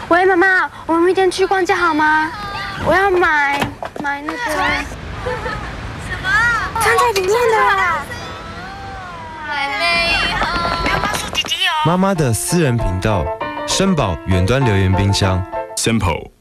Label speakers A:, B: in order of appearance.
A: 喂，妈妈，我们明天去逛街好吗？我要买那个
B: 什么？
A: 放在里面的。
B: 好累哦。不要告诉姐姐哦。
C: 妈妈的私人频道，生宝远端留言冰箱
D: Simple。